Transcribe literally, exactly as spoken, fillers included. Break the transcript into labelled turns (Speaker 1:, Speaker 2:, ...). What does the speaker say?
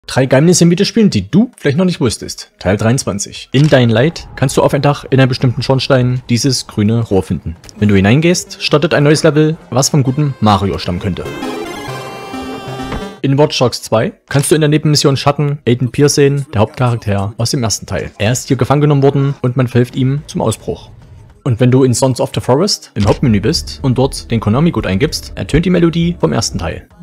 Speaker 1: Drei Geheimnisse im Videospielen, die du vielleicht noch nicht wusstest. Teil dreiundzwanzig. In Dying Light kannst du auf ein Dach in einem bestimmten Schornstein dieses grüne Rohr finden. Wenn du hineingehst, startet ein neues Level, was vom guten Mario stammen könnte. In Watch Dogs zwei kannst du in der Nebenmission Schatten Aiden Pierce sehen, der Hauptcharakter aus dem ersten Teil. Er ist hier gefangen genommen worden und man verhilft ihm zum Ausbruch. Und wenn du in Sons of the Forest im Hauptmenü bist und dort den Konami-Code eingibst, ertönt die Melodie vom ersten Teil.